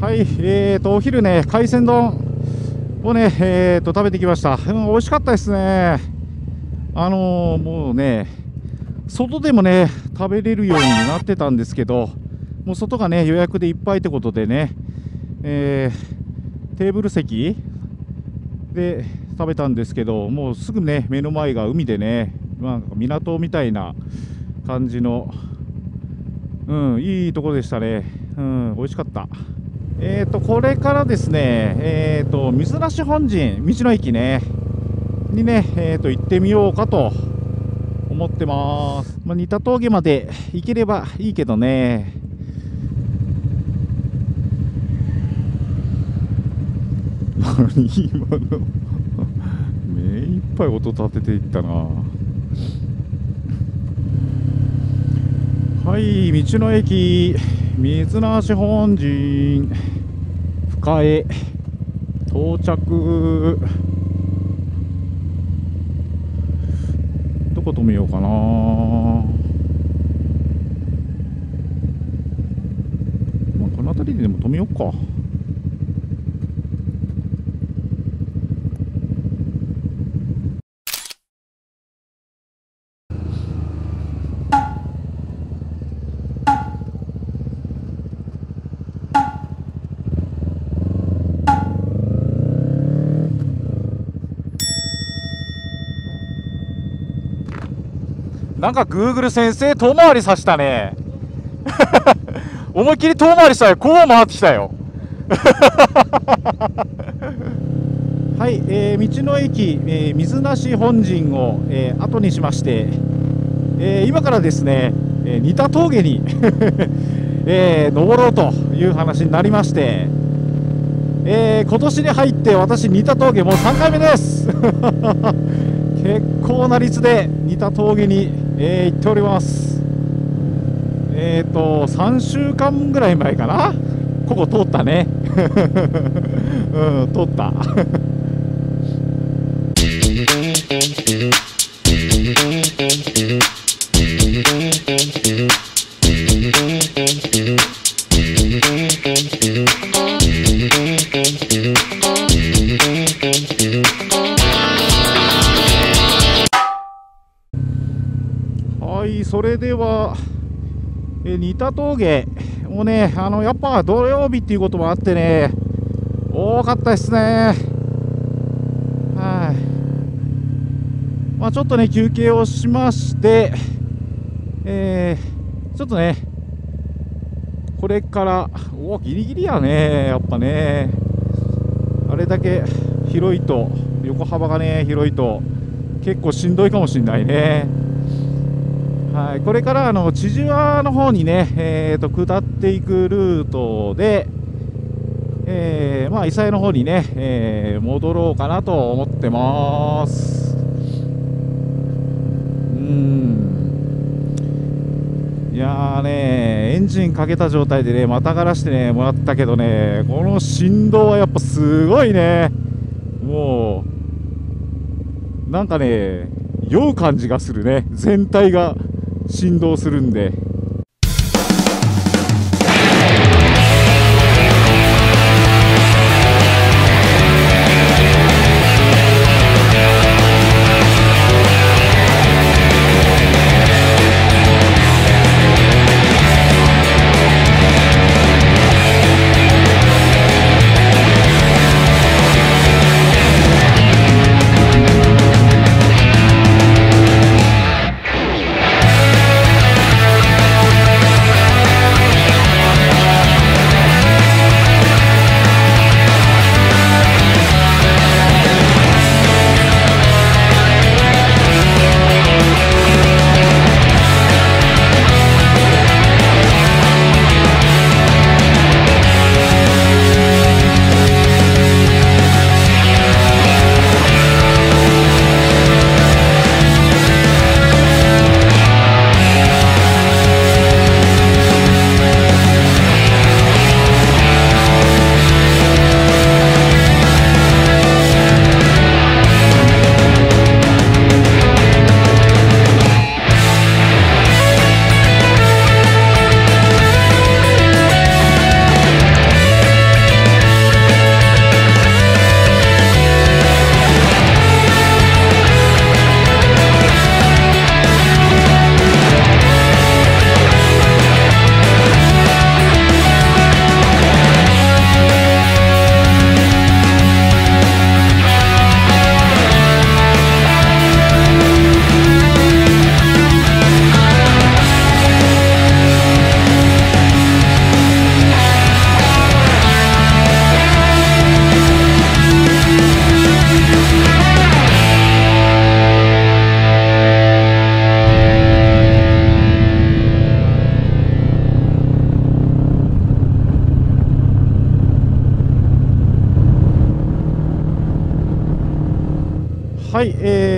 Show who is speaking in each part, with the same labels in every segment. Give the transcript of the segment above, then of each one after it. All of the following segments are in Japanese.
Speaker 1: はい、お昼ね、海鮮丼をね、食べてきました。美味しかったですね。もうね、外でもね、食べれるようになってたんですけど、もう外がね、予約でいっぱいってことでね、テーブル席で食べたんですけど、もうすぐね、目の前が海でね、なんか港みたいな感じの、いいところでしたね。美味しかった。これからですね、水無本陣、道の駅ね、にね、行ってみようかと思ってます。仁田峠まで行ければいいけどね。今の目いっぱい音立てていったな。はい、道の駅水無本陣深江到着。どこ止めようかな。この辺りででも止めようか。なんか Google 先生遠回りさせたね。思いっきり遠回りしたよ。こう回ってきたよ。はい、道の駅、水無本陣を、後にしまして、今からですね、仁田峠に、登ろうという話になりまして、今年に入って私仁田峠もう3回目です。結構な率で仁田峠に、行っております。3週間ぐらい前かな、ここ通ったね。通った。はい、それでは仁田峠もね、やっぱ土曜日っていうこともあってね、多かったですね。はい、ちょっとね休憩をしまして、ちょっとねこれからギリギリやね、やっぱね、あれだけ広いと、横幅がね広いと結構しんどいかもしれないね。はい、これから千々和の方にね、下っていくルートで、伊佐江の方にね、戻ろうかなと思ってます。いやーね、エンジンかけた状態でね、またがらしてねもらったけどね、この振動はやっぱすごいね。もうなんかね、酔う感じがするね。全体が振動するんで。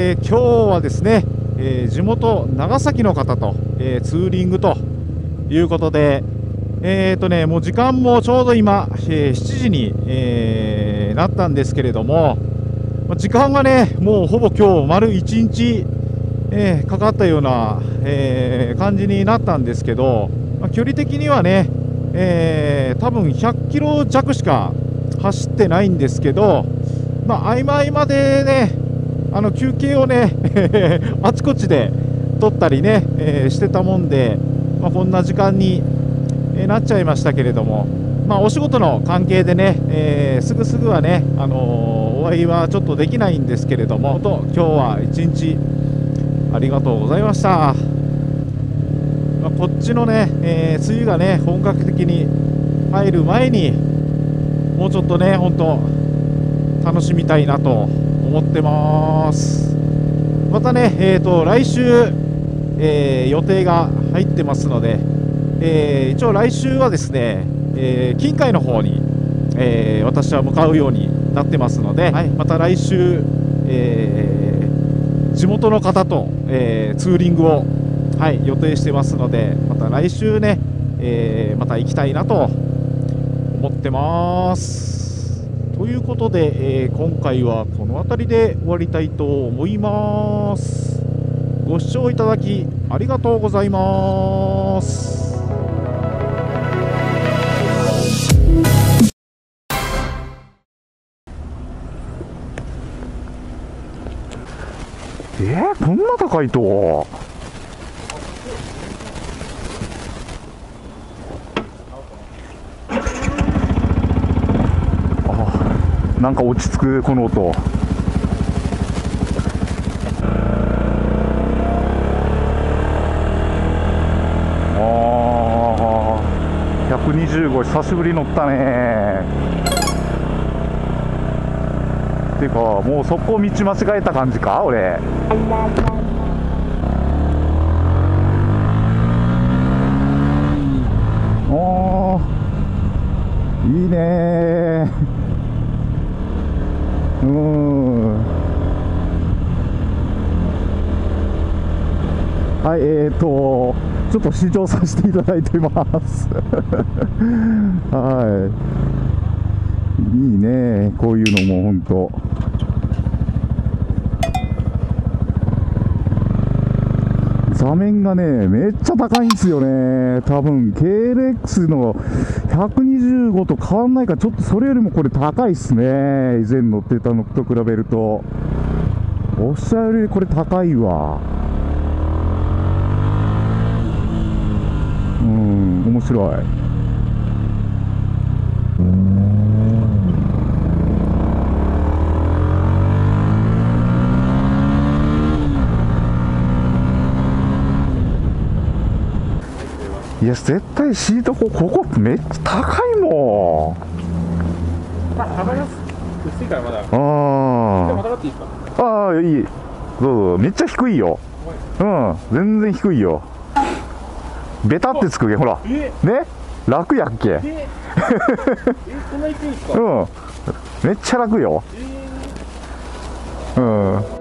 Speaker 1: 今日はですね、地元長崎の方と、ツーリングということで、もう時間もちょうど今、7時に、なったんですけれども、時間がね、もうほぼ今日丸1日、かかったような、感じになったんですけど、距離的にはね、多分100キロ弱しか走ってないんですけど、合間合間でね、休憩をねあちこちで取ったりね、してたもんで、こんな時間になっちゃいましたけれども、お仕事の関係でね、すぐはね、お会いはちょっとできないんですけれども、今日は一日ありがとうございました。こっちのね、梅雨がね本格的に入る前にもうちょっとね本当楽しみたいなと思ってます。またね、来週、予定が入ってますので、一応来週はですね、近海の方に、私は向かうようになってますので、また来週、地元の方と、ツーリングを、予定してますので、また来週ね、また行きたいなと思ってます。ということで、今回はこの辺りで終わりたいと思います。ご視聴いただきありがとうございます。こんな高いとなんか落ち着くこの音。125久しぶり乗ったね。てかもうそこ道間違えた感じか俺。おーいいねはい、ちょっと試乗させていただいてますはいいいねこういうのも本当座面がねめっちゃ高いんですよね。多分 KLX の125と変わんないか、ちょっとそれよりもこれ高いっすね。以前乗ってたのと比べるとおっしゃるよりこれ高いわ。面白い。いや絶対シートここめっちゃ高いもん。
Speaker 2: 幅が薄いからまだ。またがっていいです
Speaker 1: か。いい。どうぞ。めっちゃ低いよ。全然低いよ。ベタってつくけんほら。ね？楽やっけ。
Speaker 2: そんな低いんですか？
Speaker 1: めっちゃ楽よ。